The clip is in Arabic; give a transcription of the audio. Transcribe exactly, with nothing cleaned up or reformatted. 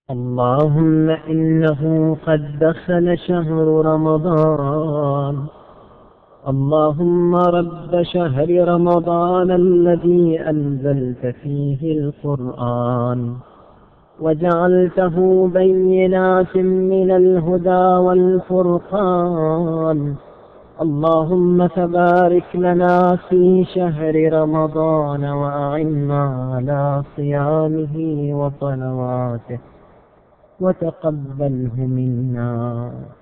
اللهم إنه قد دخل شهر رمضان، اللهم رب شهر رمضان الذي أنزلت فيه القرآن وجعلته بينات من الهدى والفرقان، اللهم فبارك لنا في شهر رمضان وأعنا على صيامه وصلواته وتقبله منا.